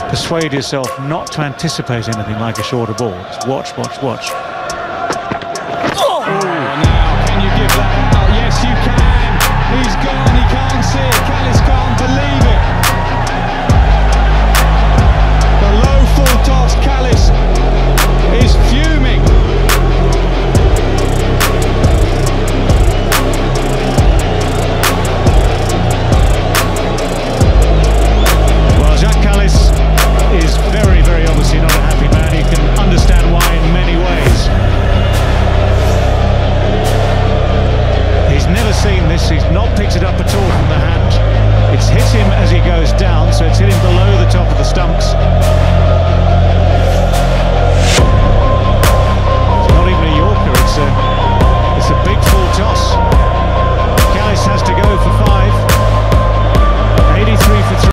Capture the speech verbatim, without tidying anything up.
persuade yourself not to anticipate anything like a shorter ball. Just watch, watch, watch.